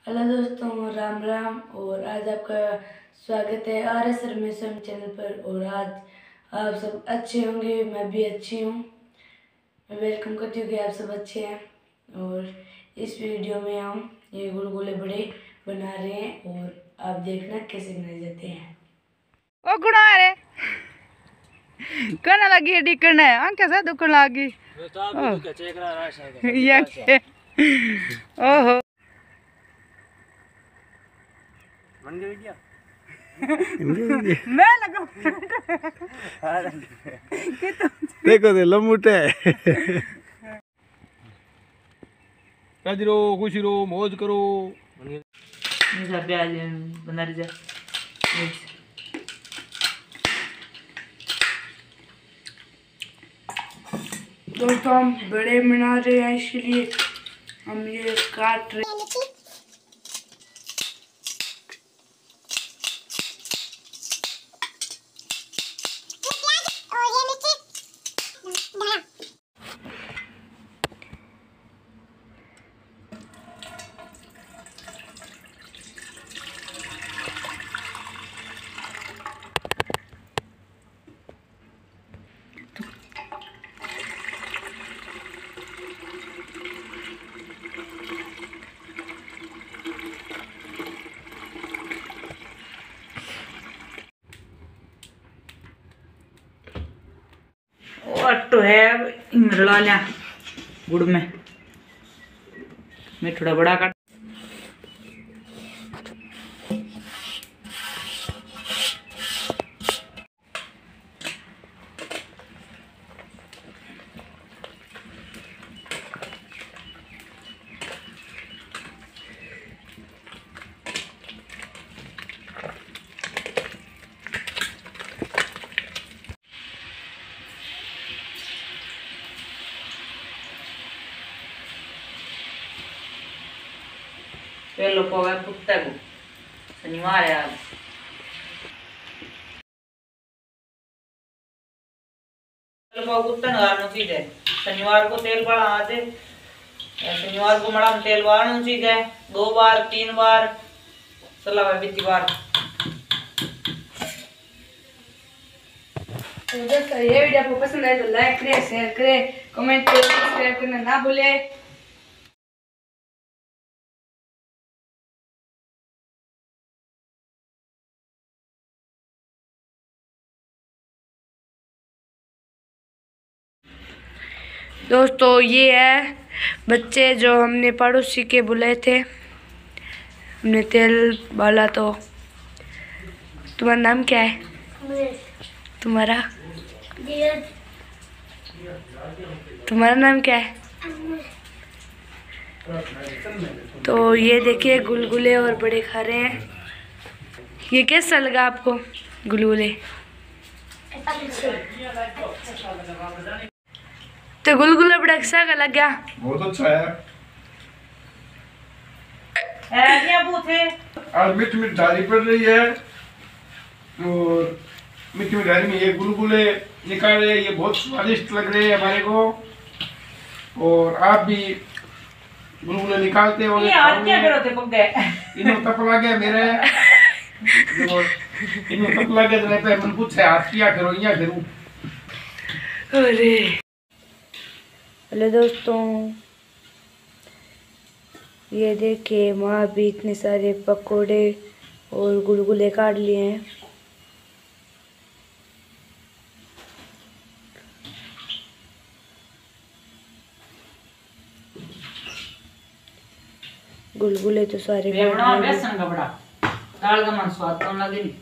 Hello दोस्तों, राम राम। और आज आपका स्वागत है RS रमेशम चैनल पर। और आज आप सब अच्छे होंगे, मैं भी अच्छी हूँ। मैं वेलकम करती हूँ कि आप सब अच्छे हैं। और इस वीडियो में हम ये गुलगुले बड़े बना रहे हैं और आप देखना कैसे बनाए जाते हैं। ओ गुणा रे कना लगी डिकन है आंख कैसा दुखन लगी ये के ओहो मन गई क्या मैं लगा देखो दे लम्बूटे राजी रो खुशी रो मौज करो प्याज बना रही जा दोस्तों हम बड़े बना रहे हैं, इसलिए हम ये काट रहे हैं। अट्टो है रला लिया गुड़ में मैं थोड़ा बड़ा काट पहले पोगा कुत्ता को शनिवार है आज कुत्ता नगारनो चीज है शनिवार को तेल बड़ा आज शनिवार को मड़ा तेल वारनो चीज है 2 बार 3 बार सलाह बीती बार। तो दोस्तों ये वीडियो आपको पसंद आए तो लाइक करें, शेयर करें, कमेंट करें, सब्सक्राइब करना ना भूलें। दोस्तों ये है बच्चे जो हमने पड़ोसी के बुलाए थे, हमने तेल डाला। तो तुम्हारा नाम क्या है? तुम्हारा तुम्हारा नाम क्या है? तो ये देखिए गुलगुले और बड़े खा रहे हैं। ये कैसा लगा आपको गुलगुले? तो गुलगुला बड़ा अच्छा का लग गया? बहुत अच्छा है। क्या पूछे आज मीठी मीठी डाली पड़ रही है और मीठी मीठी डाली में ये गुलगुले निकाल रहे हैं। ये बहुत स्वादिष्ट लग रहे हैं हमारे को। और आप भी गुलगुले निकालते हो? क्या करो थे पक्के इन्हों तप लगे मेरे इन्हों तप लगे तो पे मन पूछे आप क्या करो या करूं। अरे हेलो दोस्तों, ये देखिए माँ भी इतने सारे पकोड़े और गुलगुले काट लिए हैं। गुलगुले तो सारे बड़ा बेसन का बड़ा दाल का मन स्वाद तो लगे नहीं।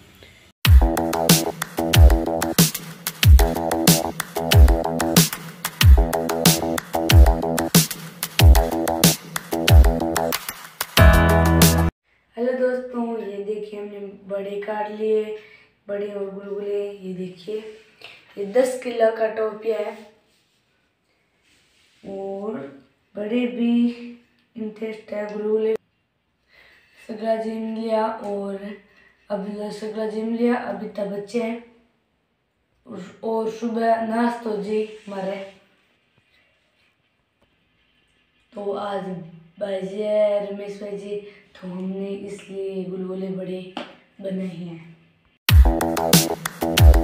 हेलो दोस्तों, ये देखिए हमने बड़े काट लिए, बड़े और गुलगुले। ये देखिए ये 10 किलो का टोपिया है और बड़े भी इंटरेस्ट है। गुलगुले सगला जिम लिया और अब सगला जिम लिया, अभी तक बच्चे हैं। और सुबह नाश्तो जी हमारे। तो आज भाई जी है, रमेश भाई जी, तो हमने इसलिए गुलगुले बड़े बनाए हैं।